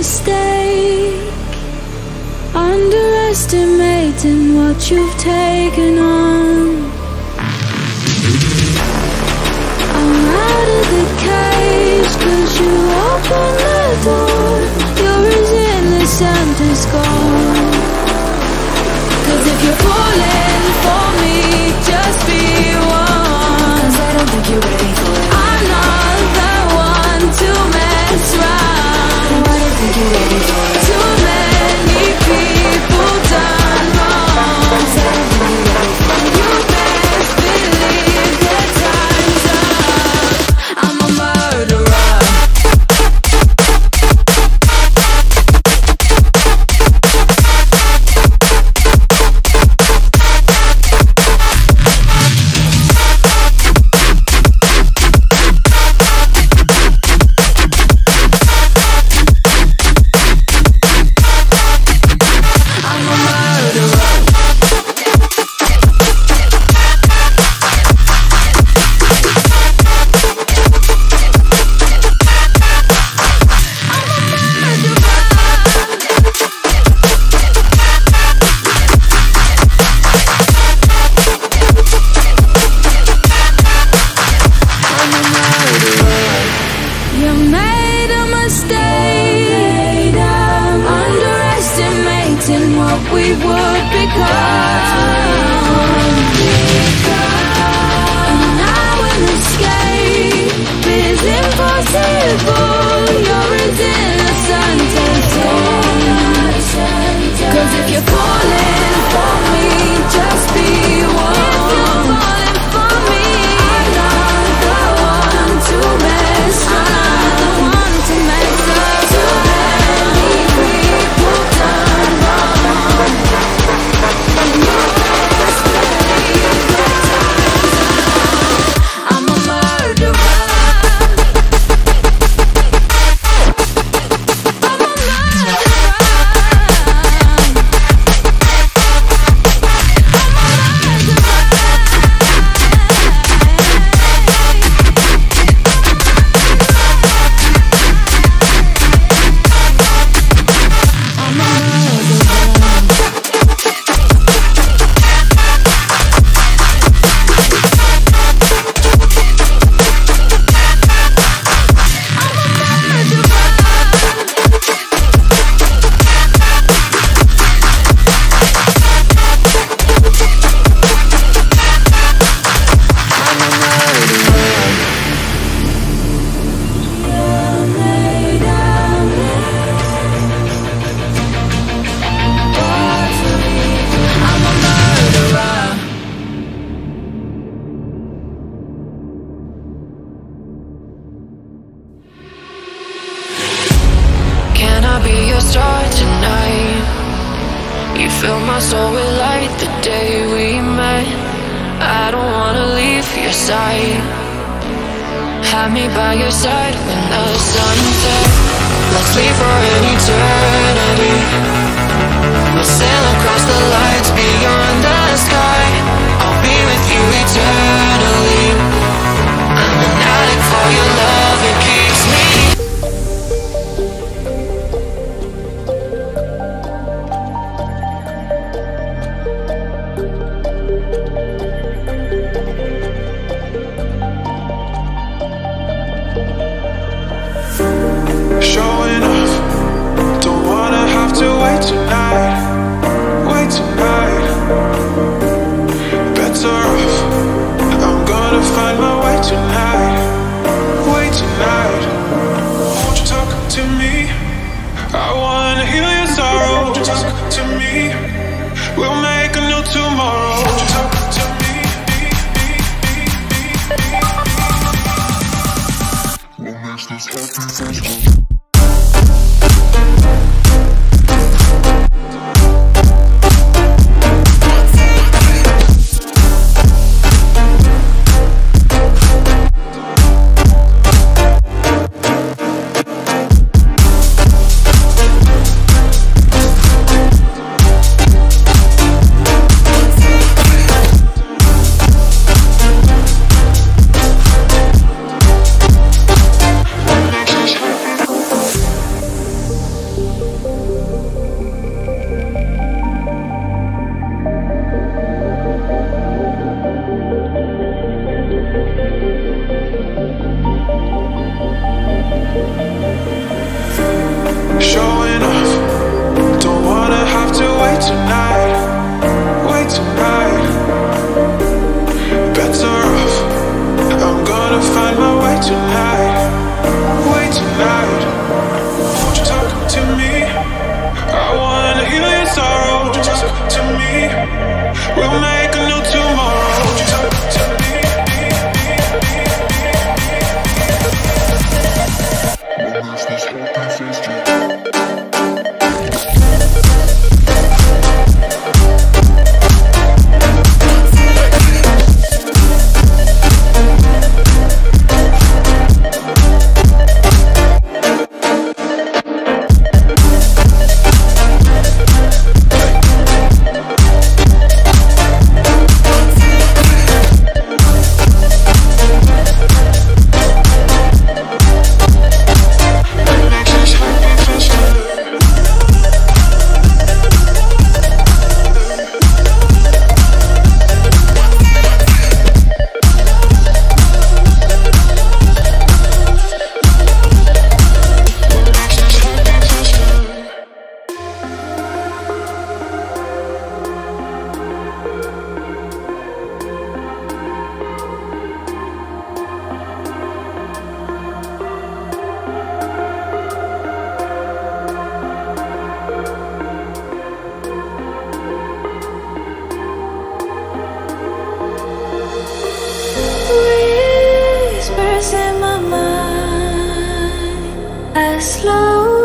mistake, underestimating what you've taken on. I'm out of the cage, cause you opened the door. You're as innocent as gold. Cause if you're falling for me, just be one. Cause I don't think you're ready for it. I'm not the one to mess around. No, I don't think you're ready for it. Too many people done wrong. Cause I don't think you're ready for it. You best believe that time's up. I'm a murderer. Whispers in my mind, I slow